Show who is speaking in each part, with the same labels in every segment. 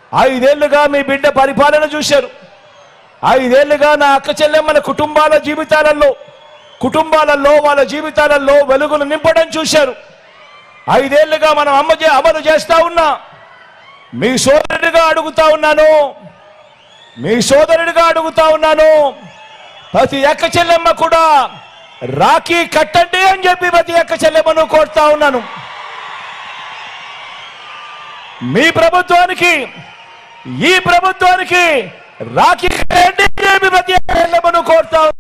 Speaker 1: 5 ఏళ్లుగా మీ బిడ్డ పరిపాలన చూశారు. 5 ఏళ్లుగా నా అక్క చెల్లెమ్మల కుటుంబాలలో వాళ్ళ జీవితాలలో వెలుగును నింపడం చూశారు. 5 ఏళ్లుగా మనం అమలు చేస్తా ఉన్నా. మీ సోదరుడిగా అడుగుతా ఉన్నాను, ప్రతి అక్క చెల్లెమ్మ కూడా రాఖీ కట్టండి అని చెప్పి ప్రతి అక్క చెల్లెమ్మను కోరుతా ఉన్నాను. మీ ప్రభుత్వానికి ఈ ప్రభుత్వానికి రాఖీ కట్టండి అని చెప్పి ప్రతి అక్క చెల్లెమ్మను కోరుతా ఉన్నాను.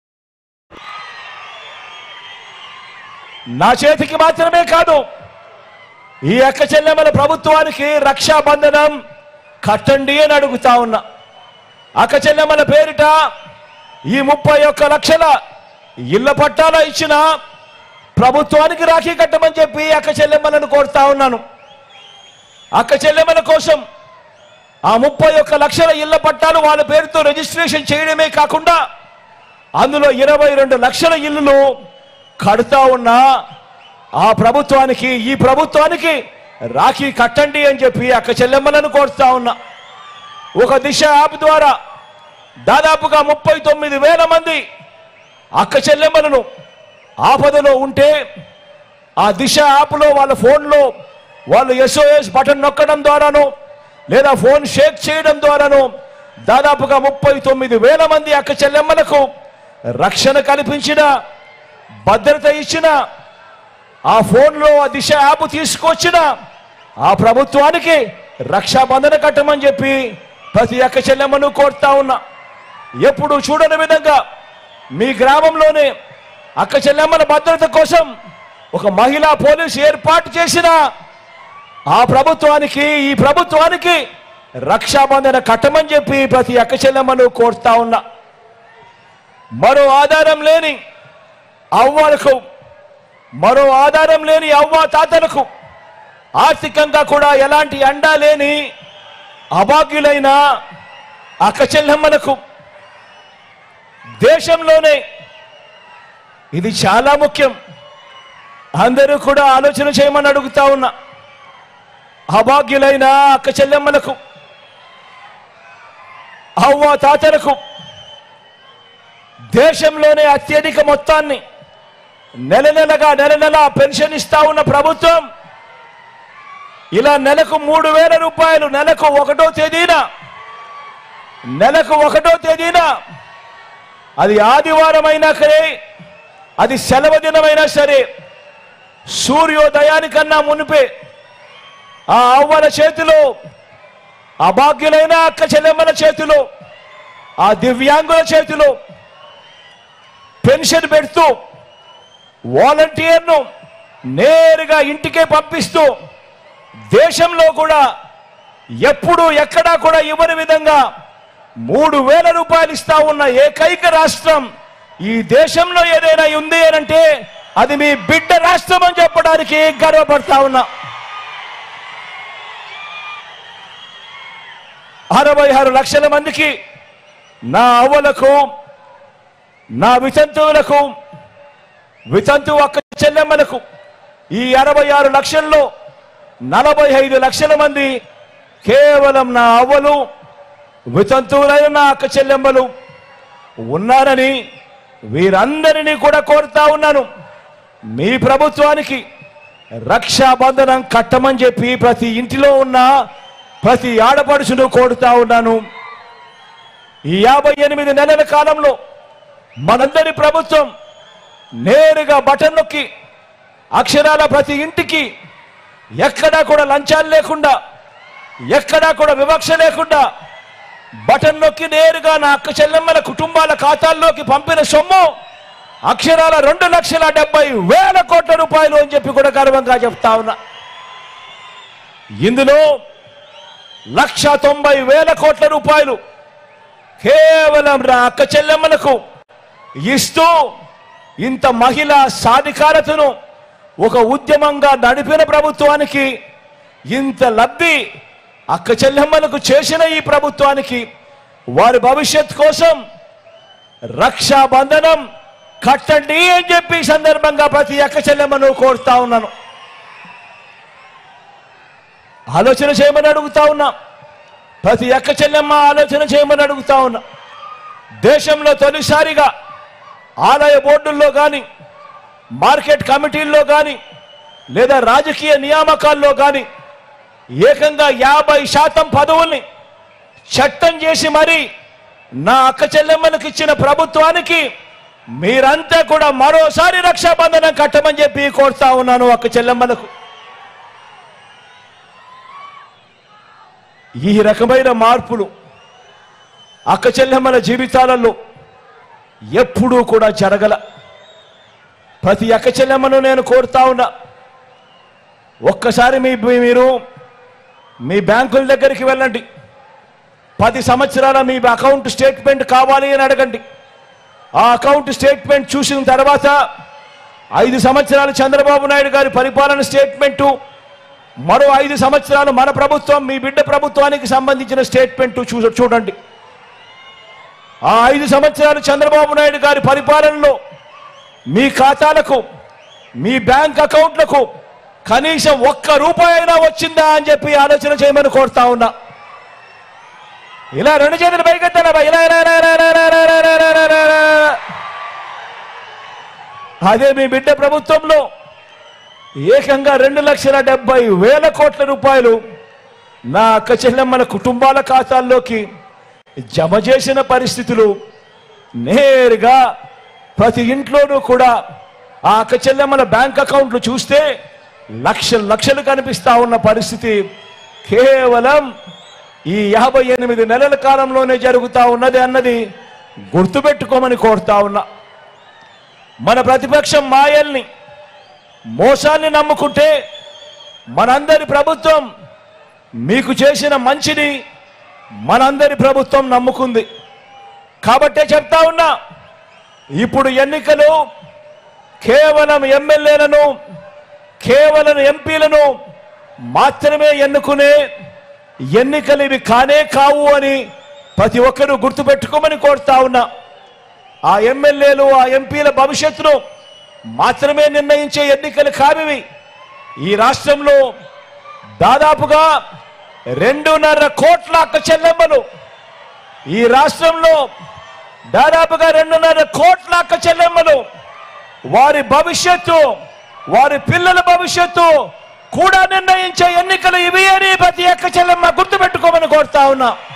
Speaker 1: నా చేతికి మాత్రమే కాదు, ఈ అక్క చెల్లెమ్మల ప్రభుత్వానికి రక్షాబంధనం కట్టండి అని అడుగుతా ఉన్నా. అక్క చెల్లెమ్మల పేరిట ఈ 31 లక్షల ఇళ్ల పట్టాల ఇచ్చిన ప్రభుత్వానికి రాఖీ కట్టమని చెప్పి అక్క చెల్లెమ్మలను కోరుతా ఉన్నాను. అక్క చెల్లెమ్మల కోసం ఆ 31 లక్షల ఇళ్ల పట్టాలు వాళ్ళ పేరుతో రిజిస్ట్రేషన్ చేయడమే కాకుండా అందులో 22 లక్షల ఇళ్లు కడుతా ఉన్నా ఆ ప్రభుత్వానికి ఈ ప్రభుత్వానికి రాఖీ కట్టండి అని చెప్పి అక్క చెల్లెమ్మలను కోరుతా ఉన్నా. ఒక దిశ యాప్ ద్వారా దాదాపుగా 39,000 మంది అక్క చెల్లెమ్మలను ఆపదలో ఉంటే ఆ దిశ యాప్లో వాళ్ళ ఫోన్లో వాళ్ళు SOS బటన్ నొక్కడం ద్వారానో లేదా ఫోన్ షేక్ చేయడం ద్వారానో దాదాపుగా 39,000 మంది అక్క చెల్లెమ్మలకు రక్షణ కల్పించిన, భద్రత ఇచ్చిన, ఆ ఫోన్లో ఆ దిశ యాప్ తీసుకొచ్చిన ఆ ప్రభుత్వానికి రక్షాబంధన కట్టమని చెప్పి ప్రతి అక్క చెల్లెమ్మను కోరుతా ఉన్నా. ఎప్పుడు చూడని విధంగా మీ గ్రామంలోనే అక్క చెల్లెమ్మల భద్రత కోసం ఒక మహిళా పోలీసు ఏర్పాటు చేసిన ఆ ప్రభుత్వానికి ఈ ప్రభుత్వానికి రక్షాబంధన కట్టమని చెప్పి ప్రతి అక్క చెల్లెమ్మను కోరుతా ఉన్నా. మరో ఆధారం లేని అవ్వ తాతలకు ఆర్థికంగా కూడా ఎలాంటి అండా లేని అభాగ్యులైన అక్క చెల్లెమ్మలకు దేశంలోనే ఇది చాలా ముఖ్యం, అందరూ కూడా ఆలోచన చేయమని అడుగుతా ఉన్నా. అభాగ్యులైన అక్క చెల్లెమ్మలకు అవ్వ తాతలకు దేశంలోనే అత్యధిక మొత్తాన్ని నెల నెల పెన్షన్ ఇస్తా ఉన్న ప్రభుత్వం ఇలా నెలకు 3,000 రూపాయలు నెలకు 1వ తేదీన అది ఆదివారం అయినా సరే, అది సెలవు దినమైనా సరే, సూర్యోదయానికన్నా మునిపే ఆ అవ్వల చేతిలో, అభాగ్యులైన అక్క చెల్లెమ్మల చేతిలో, ఆ దివ్యాంగుల చేతిలో పెన్షన్ పెడుతూ వాలంటీర్ను నేరుగా ఇంటికే పంపిస్తూ దేశంలో కూడా ఎప్పుడు ఎక్కడా కూడా ఇవ్వని విధంగా 3,000 రూపాయలు ఇస్తా ఉన్న ఏకైక రాష్ట్రం ఈ దేశంలో ఏదైనా ఉంది అంటే అది మీ బిడ్డ రాష్ట్రం అని చెప్పడానికి గర్వపడతా ఉన్నా. 66 లక్షల మందికి నా అవ్వలకు, నా వితంతు అక్క చెల్లెమ్మలకు ఈ 66 లక్షల్లో 45 లక్షల మంది కేవలం నా అవ్వలు, వితంతువులైన నా అక్క చెల్లెమ్మలు ఉన్నారని వీరందరినీ కూడా కోరుతా ఉన్నాను. మీ ప్రభుత్వానికి రక్షాబంధనం కట్టమని చెప్పి ప్రతి ఇంటిలో ఉన్న ప్రతి ఆడపడుచును కోరుతా ఉన్నాను. ఈ 58 నెలల కాలంలో మనందరి ప్రభుత్వం నేరుగా బటన్ నొక్కి అక్షరాల ప్రతి ఇంటికి ఎక్కడా కూడా లంచాలు లేకుండా, ఎక్కడా కూడా వివక్ష లేకుండా బటన్ నొక్కి నేరుగా నా అక్క చెల్లెమ్మల కుటుంబాల ఖాతాల్లోకి పంపిన సొమ్ము అక్షరాల 2,70,000 కోట్ల రూపాయలు అని చెప్పి కూడా గర్వంగా చెప్తా ఉన్నా. ఇందులో 1,90,000 కోట్ల రూపాయలు కేవలం నా అక్క చెల్లెమ్మలకు ఇస్తూ ఇంత మహిళా సాధికారతను ఒక ఉద్యమంగా నడిపిన ప్రభుత్వానికి, ఇంత లబ్ధి అక్క చెల్లెమ్మలకు చేసిన ఈ ప్రభుత్వానికి వారి భవిష్యత్ కోసం రక్షాబంధనం కట్టండి అని చెప్పి సందర్భంగా ప్రతి అక్క చెల్లెమ్మను కోరుతా ఉన్నాను. ఆలోచన చేయమని అడుగుతా ఉన్నా. ప్రతి అక్క చెల్లెమ్మ ఆలోచన చేయమని అడుగుతా ఉన్నా. దేశంలో తొలిసారిగా ఆలయ బోర్డుల్లో కానీ, మార్కెట్ కమిటీల్లో కానీ, లేదా రాజకీయ నియామకాల్లో కానీ ఏకంగా 50% పదవుల్ని చట్టం చేసి మరి నా అక్క చెల్లెమ్మలకు ఇచ్చిన ప్రభుత్వానికి మీరంతా కూడా మరోసారి రక్షాబంధనం కట్టమని చెప్పి కోరుతా ఉన్నాను. అక్క చెల్లెమ్మలకు ఈ రకమైన మార్పులు అక్క చెల్లెమ్మల జీవితాలలో ఎప్పుడూ కూడా జరగల. ప్రతి అక్క చెల్లెమ్మను నేను కోరుతా ఉన్నా, ఒక్కసారి మీరు మీ బ్యాంకుల దగ్గరికి వెళ్ళండి. 10 సంవత్సరాల మీ అకౌంట్ స్టేట్మెంట్ కావాలి అని అడగండి. ఆ అకౌంట్ స్టేట్మెంట్ చూసిన తర్వాత 5 సంవత్సరాలు చంద్రబాబు నాయుడు గారి పరిపాలన స్టేట్మెంటు, మరో 5 సంవత్సరాలు మన ప్రభుత్వం మీ బిడ్డ ప్రభుత్వానికి సంబంధించిన స్టేట్మెంట్ చూడండి. ఆ 5 సంవత్సరాలు చంద్రబాబు నాయుడు గారి పరిపాలనలో మీ ఖాతాలకు, మీ బ్యాంక్ అకౌంట్లకు కనీసం 1 రూపాయి అయినా వచ్చిందా అని చెప్పి ఆలోచన చేయమని కోరుతా ఉన్నా. ఇలా 2 చేతులు పైకెత్తారా? ఇలా అదే మీ బిడ్డ ప్రభుత్వంలో ఏకంగా 2,70,000 కోట్ల రూపాయలు నా అక్క చెల్లెమ్మల కుటుంబాల ఖాతాల్లోకి జమ చేసిన పరిస్థితులు నేరుగా ప్రతి ఇంట్లోనూ కూడా ఆ అక్క చెల్లెమ్మల బ్యాంక్ అకౌంట్లు చూస్తే లక్షలు కనిపిస్తా ఉన్న పరిస్థితి కేవలం ఈ 58 నెలల కాలంలోనే జరుగుతా ఉన్నది అన్నది గుర్తుపెట్టుకోమని కోరుతా ఉన్నా. మన ప్రతిపక్షం మాయల్ని, మోసాన్ని నమ్ముకుంటే మనందరి ప్రభుత్వం మీకు చేసిన మంచిని మనందరి ప్రభుత్వం నమ్ముకుంది. కాబట్టే చెప్తా ఉన్నా, ఇప్పుడు ఎన్నికలు కేవలం ఎమ్మెల్యేలను, కేవలం ఎంపీలను మాత్రమే ఎన్నుకునే ఎన్నికలు ఇవి కానే కావు అని ప్రతి ఒక్కరూ గుర్తుపెట్టుకోమని కోరుతా ఉన్నా. ఆ ఎమ్మెల్యేలు, ఆ ఎంపీల భవిష్యత్తును మాత్రమే నిర్ణయించే ఎన్నికలు కావివి. ఈ రాష్ట్రంలో దాదాపుగా 2.5 కోట్ల అక్క చెల్లెమ్మలు, ఈ రాష్ట్రంలో దాదాపుగా 2.5 కోట్ల అక్క చెల్లెమ్మలు వారి భవిష్యత్తు, వారి పిల్లల భవిష్యత్తు కూడా నిర్ణయించే ఎన్నికలు ఇవి అని ప్రతి అక్క చెల్లెమ్మ గుర్తుపెట్టుకోమని కోరుతా ఉన్నా.